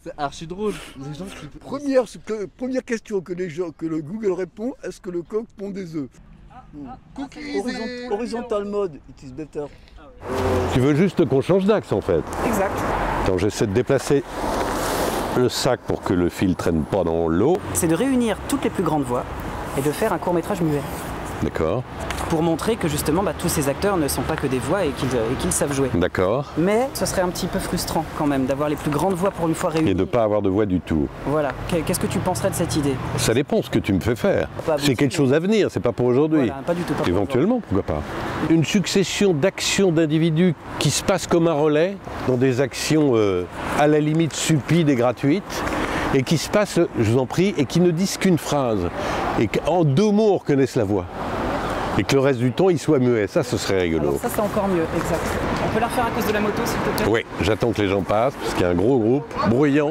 C'est archi drôle. Les gens qui... Première question que le Google répond, est-ce que le coq pond des œufs? Horizontal mode, it is better. Tu veux juste qu'on change d'axe en fait? Exact. Attends, j'essaie de déplacer le sac pour que le fil traîne pas dans l'eau. C'est de réunir toutes les plus grandes voix et de faire un court-métrage muet. D'accord. Pour montrer que justement tous ces acteurs ne sont pas que des voix et qu'ils savent jouer. D'accord. Mais ce serait un petit peu frustrant quand même d'avoir les plus grandes voix pour une fois réunies. Et de ne pas avoir de voix du tout. Voilà. Qu'est-ce que tu penserais de cette idée? Ça dépend ce que tu me fais faire. Pas C'est quelque chose à venir, c'est pas pour aujourd'hui. Voilà, pas du tout. Pas éventuellement, pourquoi pas. Une succession d'actions d'individus qui se passent comme un relais, dans des actions à la limite stupides et gratuites, et qui se passent, je vous en prie, et qui ne disent qu'une phrase, et qu'en 2 mots on reconnaisse la voix. Et que le reste du temps il soit muet, ça ce serait rigolo. Alors ça c'est encore mieux, exact. On peut la refaire à cause de la moto s'il te plaît? Oui, j'attends que les gens passent, parce qu'il y a un gros groupe, bruyant.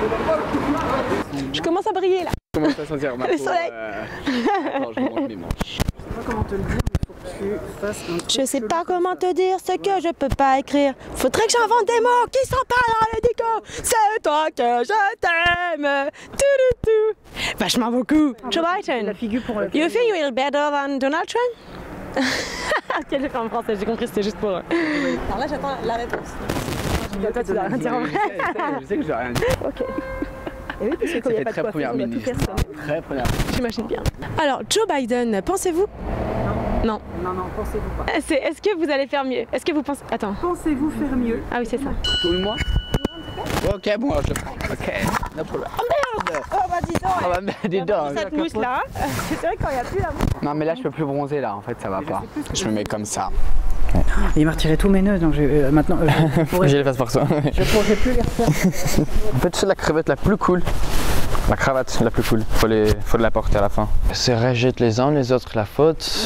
Je commence à briller là. Je commence à sentir ma Le peau, soleil. Attends, je monte mes manches. Je sais pas comment te le dire, mais faut que tu fasses un truc. Je sais pas comment te dire ce que je peux pas écrire. Faudrait que j'invente des mots qui sont pas dans le dico. C'est toi que je t'aime. Vachement beaucoup. Joe Biden. La figure pour le... You think you're better than Donald Trump? Ok, j'ai fait en français, j'ai compris, c'était juste pour... Alors là, j'attends la réponse. Toi, tu dois rien dire en vrai. Je sais que je vais rien dire. Ok. Et oui, parce que quand il n'y a pas de coiffure, on doit tout faire seul. Très première. J'imagine bien. Alors, Joe Biden, pensez-vous? Non. Non, pensez-vous pas. Est-ce que vous allez faire mieux? Est-ce que vous pensez... Attends. Pensez-vous faire mieux? Ah oui, c'est ça. Tout le monde. Ok, bon, je prends. Ok, no problème. Oh merde! Oh bah dis donc! Oh bah dis donc! Cette mousse là, c'est vrai quand il n'y a plus la mousse. Non mais là je peux plus bronzer là, en fait ça va pas. Je me mets comme ça. Il m'a retiré tous mes nœuds, donc maintenant J'ai les fasse par toi. je pourrais plus les refaire. En fait c'est la crevette la plus cool. La cravate la plus cool. Faut la porter à la fin. C'est rejette les uns les autres la faute.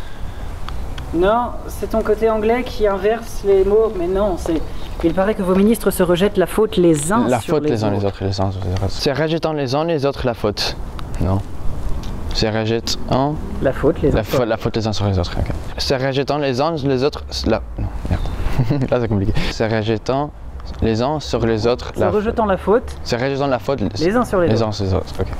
Non, c'est ton côté anglais qui inverse les mots, mais non, c'est... Il paraît que vos ministres se rejettent la faute les uns la sur faute les uns autres. les autres les uns sur les autres. C'est rejetant les uns les autres la faute. Non. C'est rejetant La faute les uns. la faute les uns sur les autres. Okay. C'est rejetant les uns les autres. Non, merde. Là c'est compliqué. C'est rejetant les uns sur les autres. C'est rejetant la faute. C'est rejetant la faute Les uns sur les autres. Les uns sur les autres. Ok.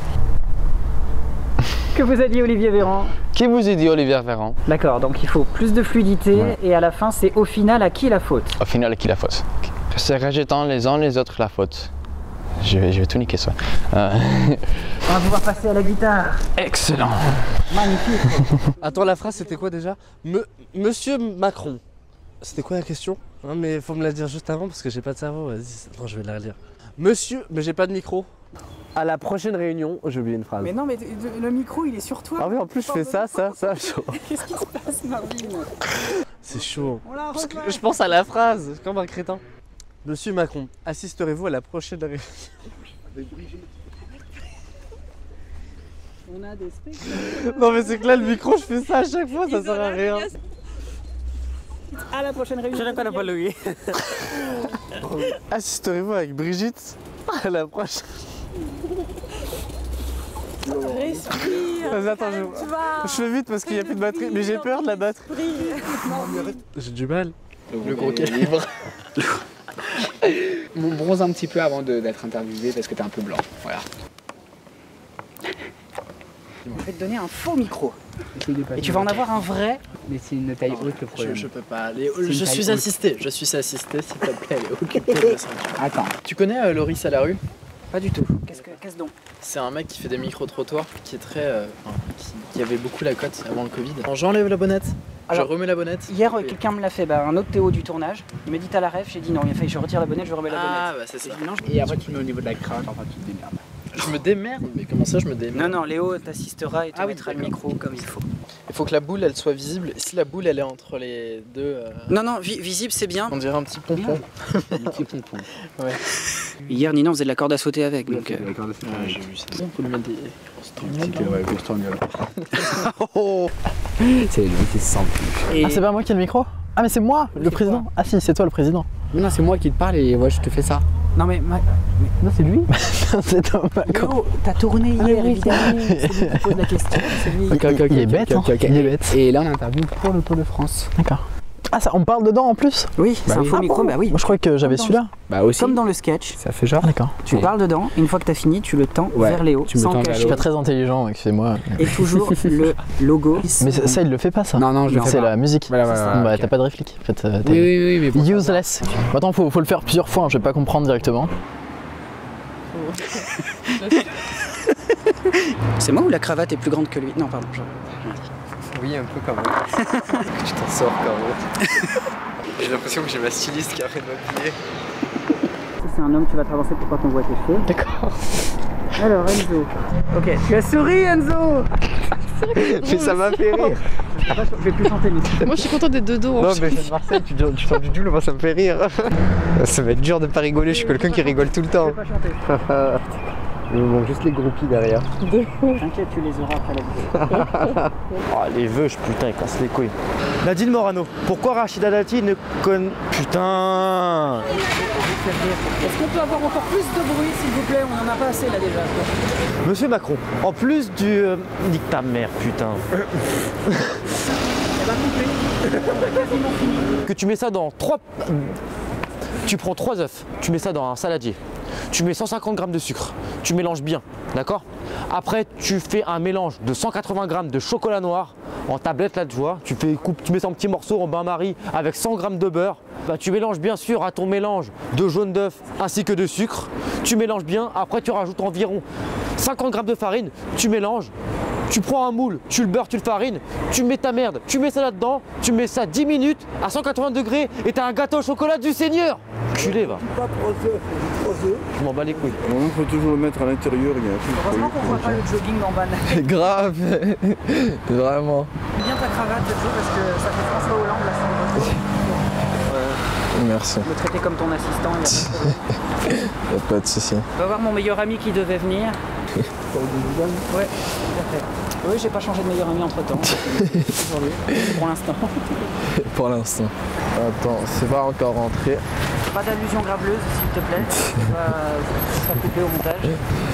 Que vous a dit Olivier Véran? Qui vous a dit Olivier Véran? D'accord, donc il faut plus de fluidité et à la fin c'est au final à qui la faute? Au final à qui la faute? Okay. C'est rejetant les uns les autres la faute. Je vais tout niquer ça. On va pouvoir passer à la guitare. Excellent. Magnifique. Attends, la phrase c'était quoi déjà? Monsieur Macron. C'était quoi la question? Non mais faut me la dire juste avant parce que j'ai pas de cerveau, vas-y. Attends, je vais la relire. Monsieur, mais j'ai pas de micro. À la prochaine réunion, j'ai oublié une phrase. Mais non, mais le micro il est sur toi. Ah oui, en plus je fais ça. Chaud. Qu'est-ce qui se passe, Marvin? C'est chaud. On la Parce que revoit. je pense à la phrase, comme un crétin. Monsieur Macron, assisterez-vous à la prochaine réunion? On a des spectacles. Non mais c'est que là le micro, je fais ça à chaque fois, ça sert à rien. À la prochaine réunion. Je n'ai pas la Louis. Assisterez-vous avec Brigitte à la prochaine. Respire. Vas-y, attends, je fais vite parce qu'il n'y a plus de batterie, mais j'ai peur de la batterie. J'ai du mal. Le gros calibre. On bronze un petit peu avant d'être interviewé parce que t'es un peu blanc. Voilà. Je vais te donner un faux micro. Et tu vas en avoir un vrai. Mais c'est une taille haute le problème. Je peux pas aller. une Je taille suis haute. assisté, s'il te plaît, elle est occupée de la ceinture. Attends. Tu connais Loris à la rue? Pas du tout. Qu'est-ce donc? C'est un mec qui fait des micro-trottoirs, qui est très. Qui avait beaucoup la cote avant le Covid. Alors, j'enlève la bonnette, Alors, je remets la bonnette. Hier, quelqu'un me l'a fait, un autre Théo du tournage. Il m'a dit t'as la ref, j'ai dit non, il a fallu je retire la bonnette, je remets la Ah, bonnette. bah c'est ça. Et je dis, non, Et après tu mets au niveau de la cravate, enfin tu te démerdes. Je me démerde, mais comment ça je me démerde? non, Léo t'assistera et te Ah oui, mettra le d'accord. micro comme il faut. Il faut que la boule elle soit visible. Si la boule elle est entre les deux. Non, visible c'est bien. On dirait un petit pompon. Un petit pompon. Ouais. Hier, Nina faisait de la corde à sauter avec, donc... J'ai vu ça. On peut lui mettre des. C'est lui qui se sent plus. Et... Ah, c'est pas moi qui ai le micro? Ah, mais c'est moi, le président. Ah, si, c'est toi le président. Non, c'est moi qui te parle et ouais, je te fais ça. Non mais... Non, c'est lui. C'est toi, Léo, t'as tourné hier, évidemment. C'est lui qui pose la question, c'est lui. Ok, il est bête, hein. Il est bête. Et là, on interview pour le Tour de France. D'accord. Ah, ça, on parle dedans en plus? Oui, c'est un faux micro, bah oui. Moi je croyais que j'avais celui-là. Bah aussi. Comme dans le sketch, Ça fait genre. D'accord. tu parles dedans, une fois que tu as fini, tu le tends vers les hauts, tu me sans tends vers Je cacher. suis pas très intelligent, excusez-moi. Et toujours le logo. Mais ça, il le fait pas ça. Non, je le fais C'est pas. la musique. Voilà, Bon, bah, ok. t'as pas de réplique. En fait, t'as Oui, mais bon. useless. Bon, attends, faut le faire plusieurs fois, hein, je vais pas comprendre directement. C'est moi ou la cravate est plus grande que lui? Non, pardon. Oui, un peu quand même. Tu t'en sors quand même. J'ai l'impression que j'ai ma styliste qui arrête de m'appuyer. C'est un homme, tu vas traverser pour pas qu'on voit tes cheveux. D'accord. Alors Enzo. Ok, tu as souri Enzo. Mais ça m'a fait rire. Je vais plus chanter mais... Moi je suis contente des deux dos. Non, mais je viens de Marseille, tu sors du Doubs, moi ça me fait rire. Ça va être dur de pas rigoler, je suis quelqu'un qui rigole tout le Je temps. vais pas chanter. Il me manque juste les groupies derrière. T'inquiète, tu les auras après la vidéo. Oh les veuches, putain, ils cassent les couilles. Nadine Morano, pourquoi Rachida Dati ne connaît... Putain. Est-ce qu'on peut avoir encore plus de bruit s'il vous plaît? On en a pas assez là déjà. Monsieur Macron, en plus du... Nique ta mère, putain. Que tu mets ça dans 3... Tu prends 3 œufs, tu mets ça dans un saladier. Tu mets 150 g de sucre, tu mélanges bien, d'accord? Après, tu fais un mélange de 180 g de chocolat noir en tablette là, tu vois. Tu mets ça en petits morceaux en bain-marie avec 100 g de beurre. Bah, tu mélanges bien sûr à ton mélange de jaune d'œuf ainsi que de sucre. Tu mélanges bien, après tu rajoutes environ 50 g de farine, tu mélanges. Tu prends un moule, tu le beurres, tu le farines, tu mets ta merde, tu mets ça là-dedans, tu mets ça 10 minutes à 180 degrés et t'as un gâteau au chocolat du Seigneur. Culé va. Pas 3 œufs. Je m'en bats les couilles. Il faut toujours le mettre à l'intérieur, il y a un truc. Heureusement qu'on voit pas le jogging en van. Grave. Vraiment. Bien ta cravate Joe parce que ça fait François Hollande là sur le Merci. me traiter comme ton assistant. Il Y'a pas de soucis. va voir mon meilleur ami qui devait venir. Ouais, tout à fait. Oui, j'ai pas changé de meilleur ami entre temps. Pour l'instant. Pour l'instant. Attends, c'est pas encore rentré. Pas d'allusion graveleuse s'il te plaît. Ça va couper au montage.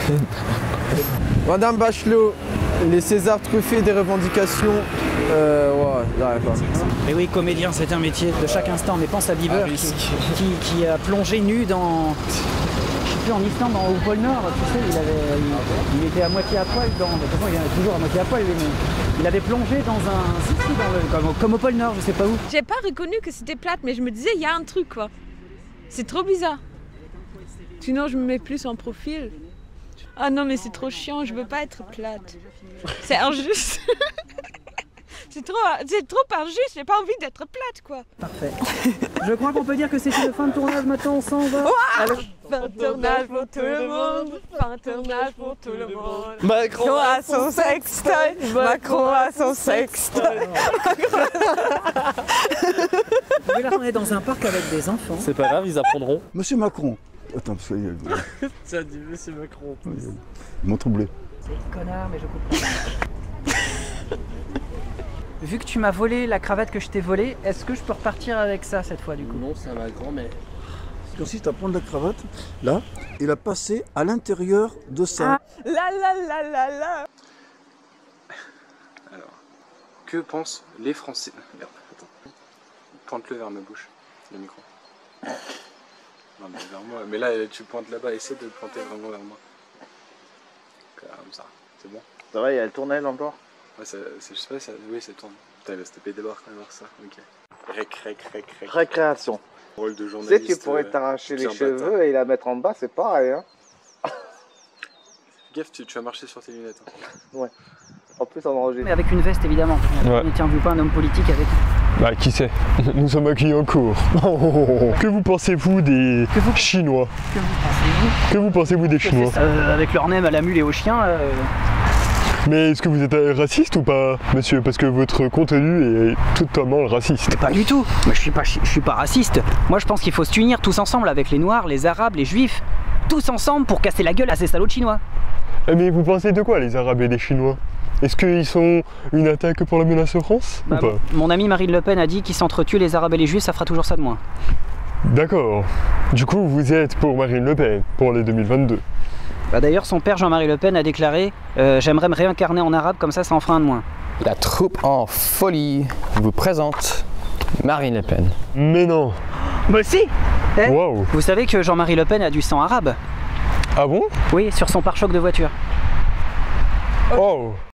Madame Bachelot, les Césars truffés des revendications. Ouais, j'arrive pas. Mais oui, comédien, c'est un métier de chaque instant. Mais pense à Bieber qui a plongé nu dans. Je sais plus, en Islande, au pôle Nord, tu sais, il était à moitié à poil dans. De toute façon, il est toujours à moitié à poil, lui, mais il avait plongé dans un. Comme au pôle Nord, je sais pas où. J'ai pas reconnu que c'était plate, mais je me disais, il y a un truc quoi. C'est trop bizarre. Sinon, je me mets plus en profil. Ah non, mais c'est trop chiant, je veux pas être plate. C'est injuste. C'est trop injuste, j'ai pas envie d'être plate quoi. Parfait. Je crois qu'on peut dire que c'est une fin de tournage, maintenant on s'en va. Fin de tournage pour tout le monde. Fin de tournage pour tout le monde. Macron a son sextoy. Macron a son sextoy. Oui, là on est dans un parc avec des enfants. C'est pas grave, ils apprendront. Monsieur Macron. Attends, parce que Ça dit Monsieur Macron. ils m'ont troublé. C'est connard, mais je comprends. Vu que tu m'as volé la cravate que je t'ai volée, est-ce que je peux repartir avec ça cette fois du coup? Non, ça va grand, mais. Consiste à prendre la cravate, là, et la passer à l'intérieur de ça. La la la la la. Alors, que pensent les Français? Merde, attends. Pointe-le vers ma bouche, le micro. Non, mais vers moi. Mais là, tu pointes là-bas, essaie de le pointer vraiment vers moi. Comme ça, c'est bon? Ça va, il y a le tournel encore? Ouais, je sais pas, oui, ça tourne. Putain, il va se taper des barres quand même voir ça. Ok. Rec. Récréation. Rôle de Tu sais, journaliste. tu pourrais t'arracher les bien cheveux bâtard. et la mettre en bas, c'est pareil. Hein. Gaffe, tu vas marcher sur tes lunettes. Hein. En plus, en danger. Mais avec une veste évidemment. Ouais. Ne tiens-vous pas un homme politique avec. Bah, qui sait? Nous sommes accueillis en cours. Que vous pensez-vous des Chinois? Que vous pensez-vous? Que vous pensez-vous des Chinois? Avec leur nem à la mule et au chien. Mais est-ce que vous êtes raciste ou pas, monsieur? Parce que votre contenu est totalement raciste. Pas du tout. Mais je suis pas raciste. Moi je pense qu'il faut s'unir tous ensemble avec les Noirs, les Arabes, les Juifs. Tous ensemble pour casser la gueule à ces salauds de Chinois. Mais vous pensez de quoi, les Arabes et les Chinois? Est-ce qu'ils sont une attaque pour la menace en France ou pas? Mon ami Marine Le Pen a dit qu'ils s'entretuent les Arabes et les Juifs, ça fera toujours ça de moins. D'accord. Du coup, vous êtes pour Marine Le Pen, pour les 2022. D'ailleurs, son père Jean-Marie Le Pen a déclaré j'aimerais me réincarner en arabe, comme ça en fera un de moins. La troupe en folie vous présente Marine Le Pen. Mais non. Moi aussi. Wow. Vous savez que Jean-Marie Le Pen a du sang arabe? Ah bon? Oui, sur son pare-choc de voiture. Oh.